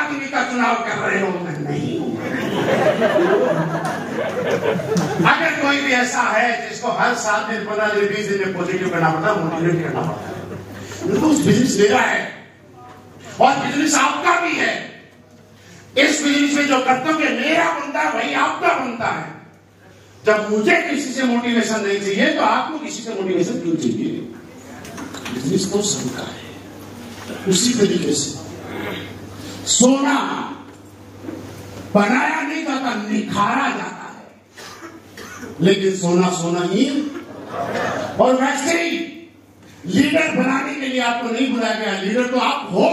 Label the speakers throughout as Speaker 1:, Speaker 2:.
Speaker 1: आदमी का चुनाव कर रहे हो, मैं नहीं हूं। अगर कोई भी ऐसा है जिसको हर 7 दिन 15 दिन 20 दिन में पॉजिटिव करना पड़ता है, मोटिवेट करना पड़ता है, तो उस बिजनेस मेरा है और बिजनेस आपका भी है। इस बिजनेस में जो कर्तव्य मेरा बनता है वही आपका बनता है। जब मुझे किसी से मोटिवेशन नहीं चाहिए तो आपको किसी से मोटिवेशन क्यों चाहिए? बिजनेस तो सबका है। उसी तरीके से सोना बनाया नहीं जाता, निखारा जाता है, लेकिन सोना सोना ही। और वैसे ही लीडर बनाने के लिए आपको नहीं बुलाया गया, लीडर तो आप हो।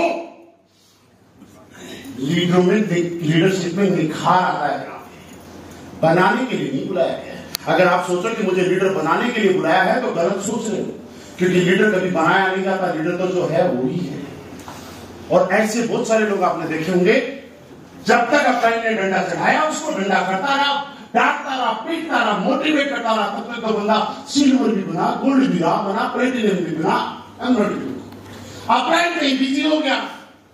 Speaker 1: लीडरशिप में निखार आता है, बनाने के लिए नहीं बुलाया गया। अगर आप सोचो कि मुझे लीडर बनाने के लिए बुलाया है तो गलत सोच रहे हो, क्योंकि लीडर कभी बनाया नहीं जाता, लीडर तो जो है वो ही है। और ऐसे बहुत सारे लोग आपने देखे होंगे, जब तक अपलाइन ने डंडा चढ़ाया उसको डंडा करता रहा, डांटता रहा, पीटता रहा, मोटिवेट करता रहा, तब तक तो बंदा सिल्वर भी बना, गोल्ड भी रहा, बना प्लेटिनियम भी बना, एमराल्ड भी बना। अपलाइन कहीं बिजी हो गया,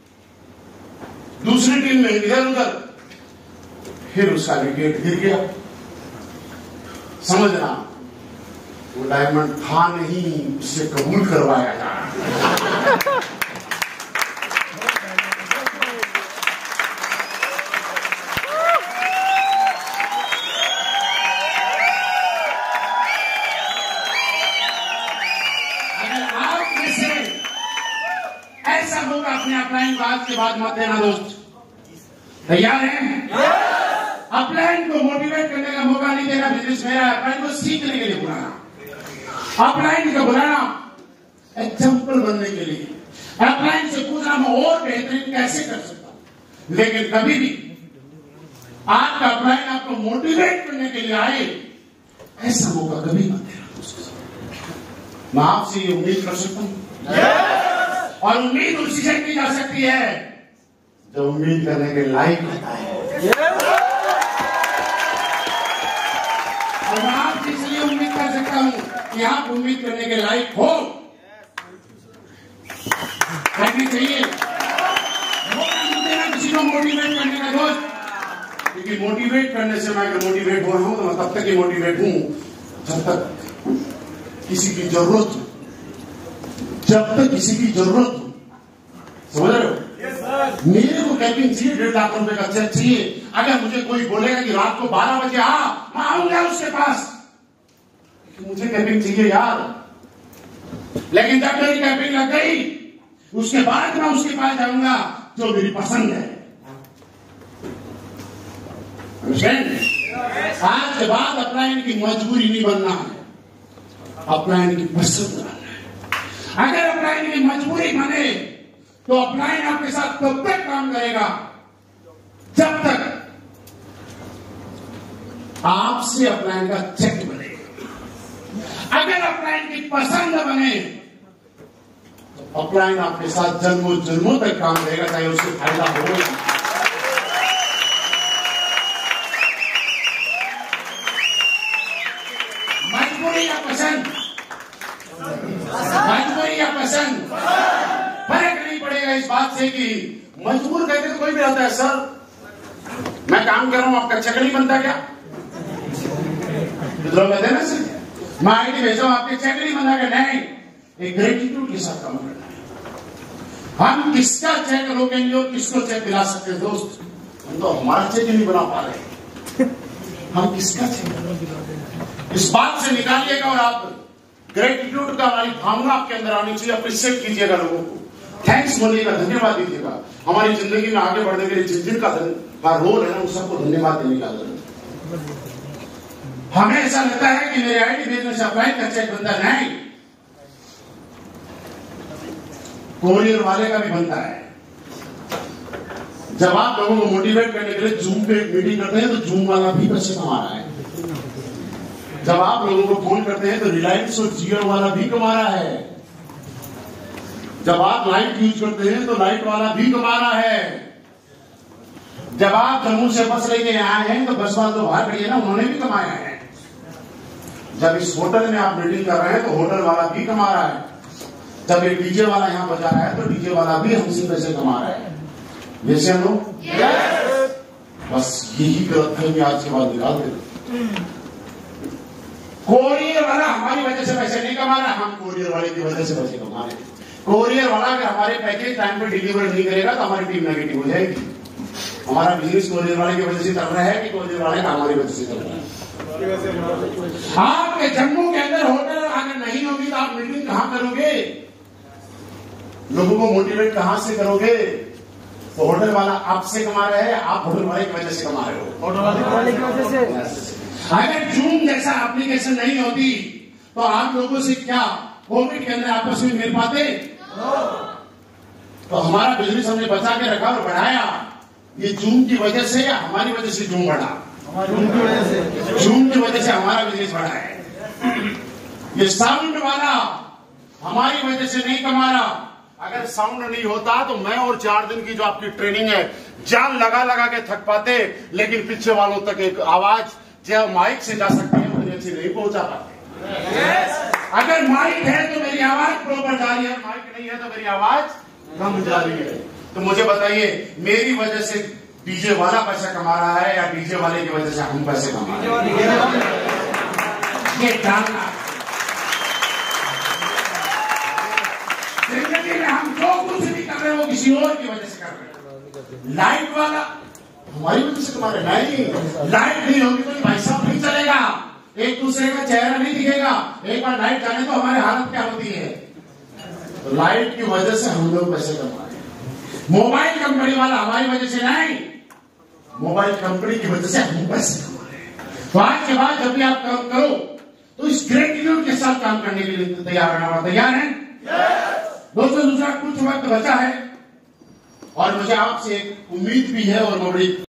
Speaker 1: दूसरी टीम में इधर उधर, फिर उसका विकेट गिर गया। समझना, वो डायमंड था नहीं, उससे कबूल करवाया जा रहा। ऐसा होगा अपने अपलाइन को आज के बाद मत देना दोस्त। तैयार हैं? अपलाइन को मोटिवेट करने का मौका नहीं देना, बिजनेस मेरा है। अपलाइन को सीखने के लिए बुलाना, अपलाइन को बुलाना एग्जाम्पल बनने के लिए, अपलाइन से पूछना मैं और बेहतरीन कैसे कर सकता हूं। लेकिन कभी भी आपका अपलाइन आपको मोटिवेट करने के लिए आए, ऐसा मौका कभी मत देना दोस्त। मैं आपसे ये उम्मीद कर सकता हूं, और उम्मीद उसी से की जा सकती है जो उम्मीद करने के लायक होता है। और मैं आपसे इसलिए उम्मीद कर सकता हूं कि आप उम्मीद करने के लायक हो, करनी चाहिए। किसी को मोटिवेट करने का दोस्त, क्योंकि मोटिवेट करने से मैं अगर मोटिवेट हो रहा हूं तो मैं तब तक ही मोटिवेट हूं जब तक किसी की जरूरत हो, जब तक किसी की जरूरत हो। समझ रहे हो? मेरे को कैपिंग चाहिए, 1.5 लाख रुपए का चेक चाहिए। अगर मुझे कोई बोलेगा कि रात को 12 बजे आ, मैं आऊंगा उसके पास, मुझे कैपिंग चाहिए यार। लेकिन जब मेरी कैपिंग लग गई, उसके बाद मैं उसके पास जाऊंगा जो मेरी पसंद है। आज के बाद अपलाइन की मजबूरी नहीं बनना है, अपलाइन की पसंद बनना है। अगर अपलाइन की मजबूरी बने तो अपलाइन आपके साथ तब तक काम करेगा जब तक आपसे अपलाइन का चेक बनेगा। अगर अपलाइन की पसंद बने तो अपलाइन आपके साथ जन्मों जन्मों तक काम करेगा, चाहे उससे फायदा हो। मजबूरी या पसंद, मजबूरी या पसंद, फर्क नहीं पड़ेगा इस बात से कि मजबूर कहते तो कोई भी आता है, सर मैं काम कर रहा हूं, आपका चेक नहीं बनता क्या? लोग कहते हैं ना सर, मैं आईडी भेजा हूं, आपके चेक नहीं बना क्या? नहीं, एक ग्रेटिट्यूड के साथ काम करना है। हम किसका चेक रोकेंगे और किसको चेक दिला सकते हैं दोस्त? हम तो हमारा चेक ही नहीं बना पा रहे, हम किसका चेक? इस बात से निकालिएगा और आप ग्रेटिट्यूड का वाली भावना आपके अंदर आनी चाहिए। अप्रिशिएट कीजिएगा लोगों को, थैंक्स बोलिएगा, धन्यवाद दीजिएगा। हमारी जिंदगी में आगे बढ़ने के लिए जिन जिन का रोल है ना, उन सबको धन्यवाद देने का जरूरत। हमें ऐसा लगता है कि मेरे आईडी भेजने से अपलाइन का चेक बनता नहीं, कोरियर वाले का भी बनता है। जब आप लोगों को मोटिवेट करने के लिए जूम पे मीटिंग करते हैं तो जूम वाला भी पैसे कमा रहा है। जब आप लोगों को फोन करते हैं तो रिलायंस और जियो वाला भी कमा रहा है। जब आप लाइट यूज करते हैं तो लाइट वाला भी कमा रहा है। जब आप जम्मू से बस लेके आए हैं तो बस वाला तो बाहर खड़ी है ना, उन्होंने भी कमाया है। जब इस होटल में आप मीटिंग कर रहे हैं तो होटल वाला भी कमा रहा है। जब ये डीजे वाला यहाँ बजा रहा है तो डीजे वाला भी हमसे पैसे कमा रहा है। जैसे हम लोग बस यही गलत फहमी आज के बाद निकाल देते। कोरियर वाला हमारी वजह से पैसे नहीं कमा रहा, हम कोरियर वाले की वजह से पैसे कमा रहे हैं। कोरियर वाला अगर हमारे पैकेज टाइम पे डिलीवर नहीं करेगा तो हमारी टीम नेगेटिव हो जाएगी। हमारा बिजनेस कोरियर वाले की वजह से चल रहा है कि कोरियर वाले का हमारी वजह से चल रहा है। आपके जम्मू के अंदर होटल अगर नहीं होगी तो आप मीटिंग कहां करोगे, लोगों को मोटिवेट कहां से करोगे? तो होटल वाला आपसे कमा रहा है, आप होटल वाले की वजह से कमा रहे हो, होटल वाले की वजह से। अगर जूम जैसा एप्लीकेशन नहीं होती तो आप लोगों से क्या कोविड के अंदर आपस में मिल पाते? तो हमारा बिजनेस हमने बचा के रखा और बढ़ाया, ये जूम की वजह से या हमारी वजह से जूम बढ़ा? जूम की वजह से हमारा बिजनेस बढ़ा है। ये साउंड वाला हमारी वजह से नहीं कमा रहा। अगर साउंड नहीं होता तो मैं और 4 दिन की जो आपकी ट्रेनिंग है जान लगा लगा के थक पाते, लेकिन पीछे वालों तक एक आवाज जो माइक से जा सकती है उतनी अच्छी नहीं पहुंचा पाते। अगर माइक है तो मेरी आवाज प्रॉपर जा रही है, माइक नहीं है तो मेरी आवाज कम जा रही है। तो मुझे बताइए, मेरी वजह से डीजे वाला पैसा कमा रहा है या डीजे वाले की वजह से हम पैसे कमा रहे हैं? ये जानना। जिंदगी में हम जो कुछ भी कर रहे हैं वो किसी और की वजह से कर रहे हैं। लाइट वाला हमारी वजह से कमा रहे हैं? नहीं, लाइट नहीं होगी तो भाई साहब नहीं चलेगा, एक दूसरे का चेहरा नहीं दिखेगा। एक बार लाइट जाने तो हमारी हालत क्या होती है? तो लाइट की वजह से हम लोग पैसे कमा रहे हैं। मोबाइल कंपनी वाला हमारी वजह से नहीं, मोबाइल कंपनी की वजह से हम पैसे कमा रहे हैं। तो आज के बाद जब भी आप काम करो तो इस ग्रेटिट्यूड के साथ काम करने के लिए तैयार रहना होगा। तैयार हैं? दोस्तों, दूसरा कुछ वक्त बचा है और मुझे आपसे एक उम्मीद भी है और मैं बड़ी